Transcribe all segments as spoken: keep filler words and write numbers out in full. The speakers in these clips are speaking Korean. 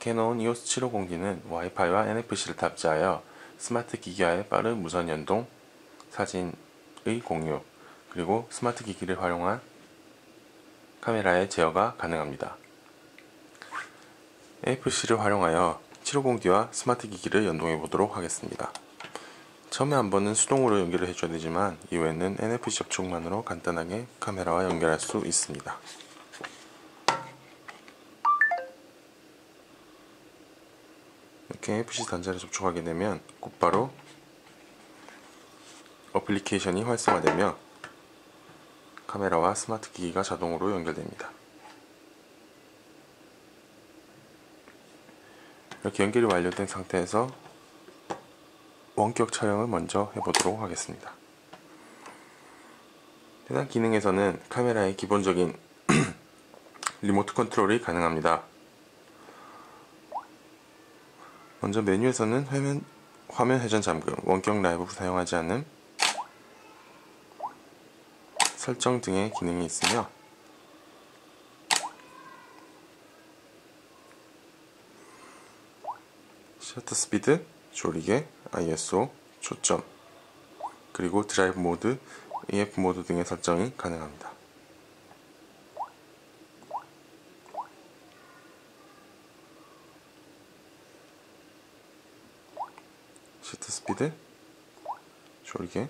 캐논 이오스 칠오공 디는 와이파이와 엔에프씨를 탑재하여 스마트 기기와의 빠른 무선 연동, 사진의 공유, 그리고 스마트 기기를 활용한 카메라의 제어가 가능합니다. 엔에프씨를 활용하여 칠오공 디와 스마트 기기를 연동해 보도록 하겠습니다. 처음에 한 번은 수동으로 연결을 해줘야 되지만 이후에는 엔에프씨 접촉만으로 간단하게 카메라와 연결할 수 있습니다. 이렇게 엔에프씨 단자를 접촉하게 되면 곧바로 어플리케이션이 활성화되며 카메라와 스마트 기기가 자동으로 연결됩니다. 이렇게 연결이 완료된 상태에서 원격 촬영을 먼저 해보도록 하겠습니다. 해당 기능에서는 카메라의 기본적인 리모트 컨트롤이 가능합니다. 먼저 메뉴에서는 화면, 화면 회전 잠금, 원격 라이브 사용하지 않음, 설정 등의 기능이 있으며 셔터 스피드, 조리개, 아이에스오, 초점, 그리고 드라이브 모드, 이에프 모드 등의 설정이 가능합니다. 셔터 스피드, 조리개,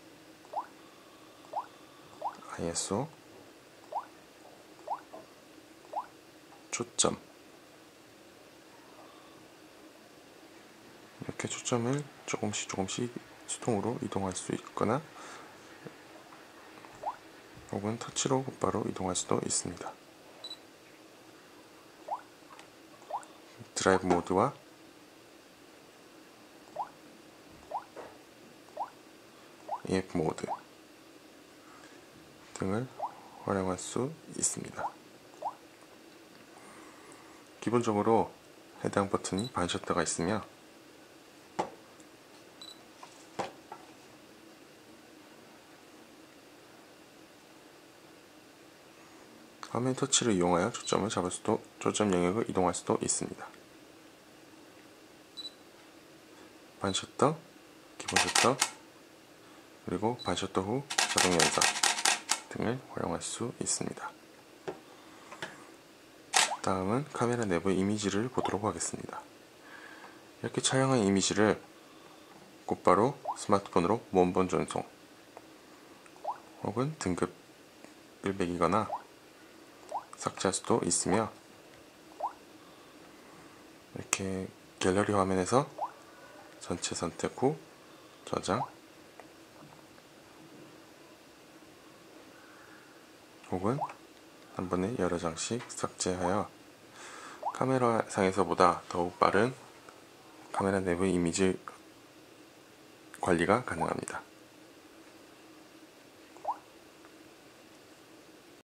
아이에스오, 초점. 이렇게 초점을 조금씩 조금씩 수동으로 이동할 수 있거나 혹은 터치로 곧바로 이동할 수도 있습니다. 드라이브 모드와 이에프 모드 등을 활용할 수 있습니다. 기본적으로 해당 버튼이 반셔터가 있으며 화면 터치를 이용하여 초점을 잡을 수도, 초점 영역을 이동할 수도 있습니다. 반셔터, 기본 셔터, 그리고 반셔터 후 자동 연사 등을 활용할 수 있습니다. 다음은 카메라 내부의 이미지를 보도록 하겠습니다. 이렇게 촬영한 이미지를 곧바로 스마트폰으로 원본 전송 혹은 등급을 매기거나 삭제할 수도 있으며 이렇게 갤러리 화면에서 전체 선택 후 저장 혹은 한 번에 여러 장씩 삭제하여 카메라 상에서보다 더욱 빠른 카메라 내부의 이미지 관리가 가능합니다.